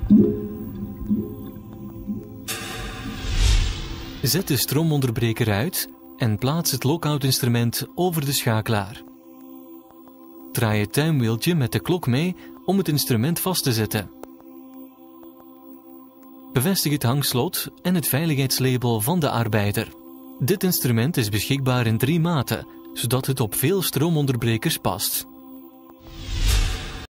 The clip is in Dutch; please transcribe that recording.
Zet de stroomonderbreker uit en plaats het lockout-instrument over de schakelaar. Draai het tuimwieltje met de klok mee om het instrument vast te zetten. Bevestig het hangslot en het veiligheidslabel van de arbeider. Dit instrument is beschikbaar in 3 maten, zodat het op veel stroomonderbrekers past.